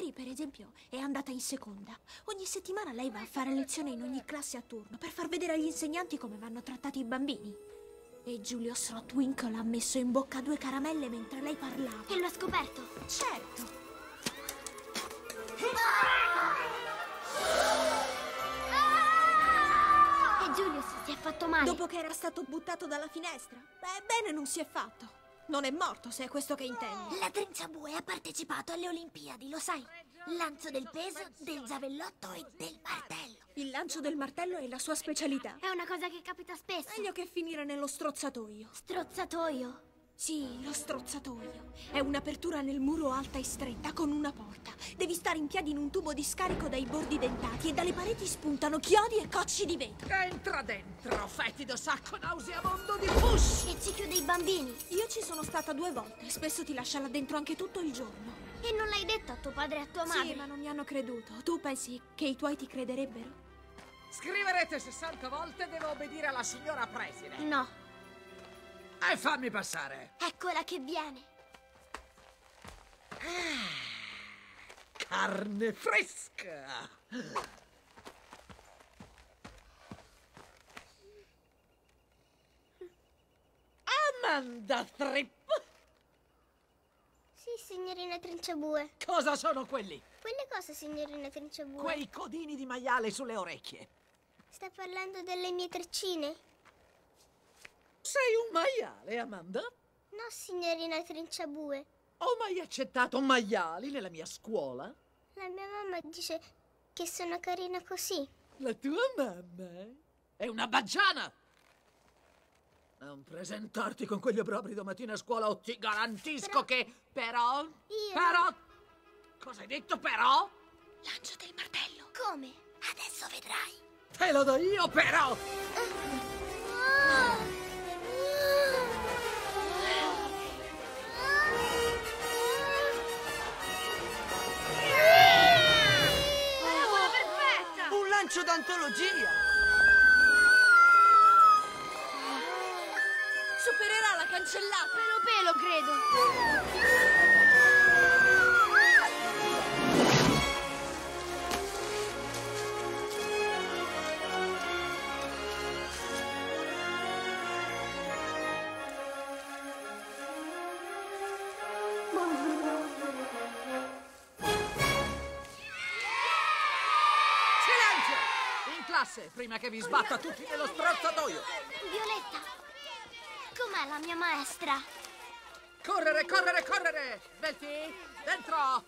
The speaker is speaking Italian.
Mary, per esempio, è andata in seconda. Ogni settimana lei va a fare lezione in ogni classe a turno per far vedere agli insegnanti come vanno trattati i bambini. E Julius Rotwinkle ha messo in bocca 2 caramelle mentre lei parlava. E lo ha scoperto? Certo. E Julius si è fatto male. Dopo che era stato buttato dalla finestra? Bene, non si è fatto. Non è morto, se è questo che intendi. La Trinciabue ha partecipato alle Olimpiadi, lo sai? Lancio del peso, del giavellotto e del martello. Il lancio del martello è la sua specialità. È una cosa che capita spesso. Meglio che finire nello strozzatoio. Strozzatoio? Sì, lo strozzatoio. È un'apertura nel muro alta e stretta con una porta. Devi stare in piedi in un tubo di scarico dai bordi dentati e dalle pareti spuntano chiodi e cocci di vetro. Entra dentro, fetido sacco nauseabondo di pus! E ci chiude i bambini. Io ci sono stata 2 volte. Spesso ti lascia là dentro anche tutto il giorno. E non l'hai detto a tuo padre e a tua madre? Sì, ma non mi hanno creduto. Tu pensi che i tuoi ti crederebbero? Scriverete 60 volte devo obbedire alla signora preside. No. E fammi passare. Eccola che viene. Carne fresca. Amanda Tripp. Sì, signorina Trinciabue. Cosa sono quelli? Quelle cose, signorina Trinciabue? Quei codini di maiale sulle orecchie. Sta parlando delle mie treccine? Sei un maiale, Amanda? No, signorina Trinciabue. Ho mai accettato maiali nella mia scuola? La mia mamma dice che sono carina così. La tua mamma è una baggiana! Non presentarti con quegli obbrobri domattina a scuola o ti garantisco che... Però... Io... Però... Cosa hai detto, però? Lancio del martello. Come? Adesso vedrai. Te lo do io, però! Un lancio d'antologia! Supererà la cancellata. Pelo, credo. Silenzio! In classe, prima che vi sbatta tutti nello strozzatoio! Violetta, com'è la mia maestra? Correre, correre, correre! Belti, dentro!